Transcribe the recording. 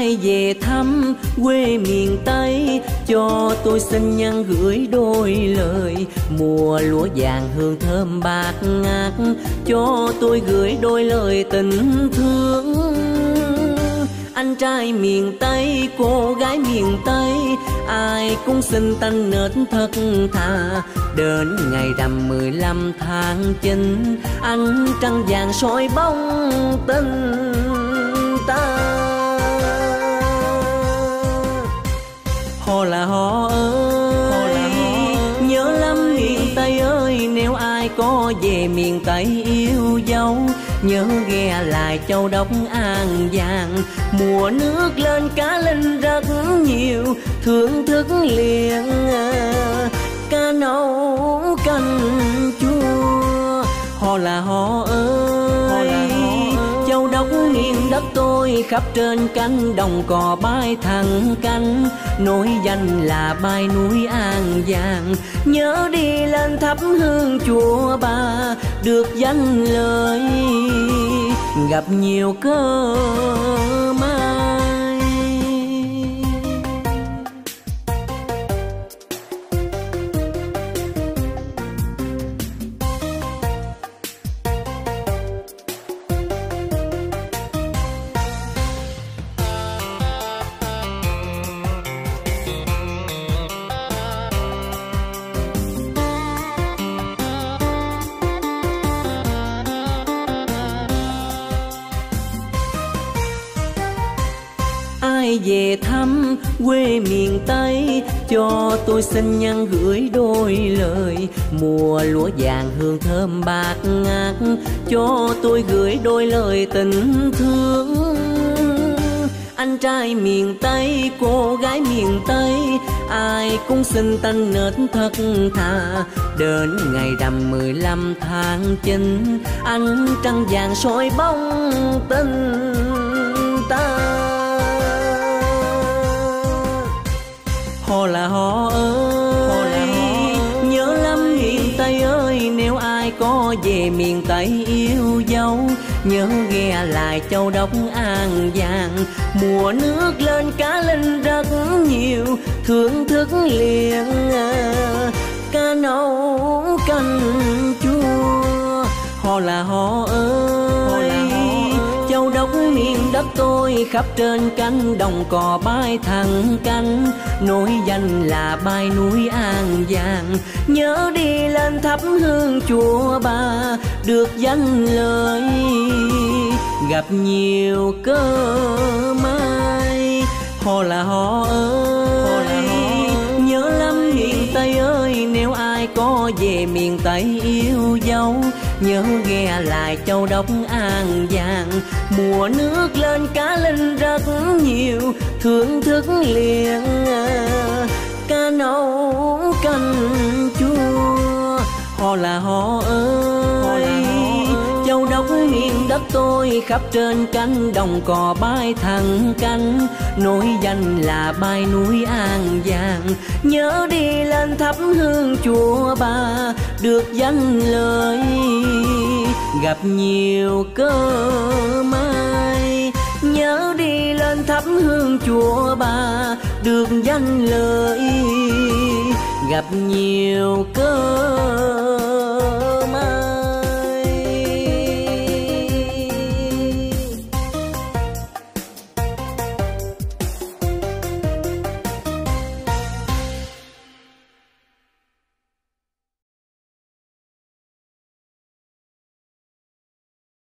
ai về thăm quê miền Tây, cho tôi xin nhắn gửi đôi lời. Mùa lúa vàng hương thơm bạc ngát, cho tôi gửi đôi lời tình thương. Anh trai miền Tây, cô gái miền Tây, ai cũng xin tanh nết thật thà. Đến ngày rằm 15 tháng 9, ánh trăng vàng soi bóng tình ta. Họ là họ ơi, nhớ lắm miền Tây ơi. Nếu ai có về miền Tây yêu dấu, nhớ ghé lại Châu Đốc An Giang. Mùa nước lên cá linh rất nhiều, thưởng thức liền cá nấu canh chua. Họ là họ ơi, Châu Đốc nghiêng đất tôi, khắp trên cánh đồng cò bay thẳng cánh. Nổi danh là bay núi An Giang, nhớ đi lên thắp hương chùa Bà, được danh lời gặp nhiều cơ may. Ai về thăm quê miền Tây, cho tôi xin nhắn gửi đôi lời. Mùa lúa vàng hương thơm bạc ngát, cho tôi gửi đôi lời tình thương. Anh trai miền Tây, cô gái miền Tây, ai cũng xin tanh nết thật thà. Đến ngày rằm 15 tháng 9, ánh trăng vàng soi bóng tình ta. Họ là họ ơi, nhớ lắm miền Tây ơi. Nếu ai có về miền Tây yêu dấu, nhớ ghé lại Châu Đốc An Giang. Mùa nước lên cá linh rất nhiều, thưởng thức liền cá nấu canh chua. Họ là họ ơi, Châu Đốc miền đất tôi, khắp trên cánh đồng cò bay thẳng cánh. Nổi danh là bay núi An Giang, nhớ đi lên thắp hương chùa Bà, được danh lời gặp nhiều cơ may. Họ là họ ơi, nhớ lắm miền Tây ơi. Nếu ai có về miền Tây yêu dấu, nhớ ghé lại Châu Đốc An Giang. Mùa nước lên cá linh rất nhiều, thưởng thức liền cá nấu canh chua. Họ là họ ơi, Châu Đốc miền đất tôi, khắp trên cánh đồng cò bay thẳng cánh. Nổi danh là bay núi An Giang, nhớ đi lên thắp hương chùa Bà, được danh lời gặp nhiều cơ may. Nhớ đi lên thắp hương chùa Bà, được danh lời gặp nhiều cơ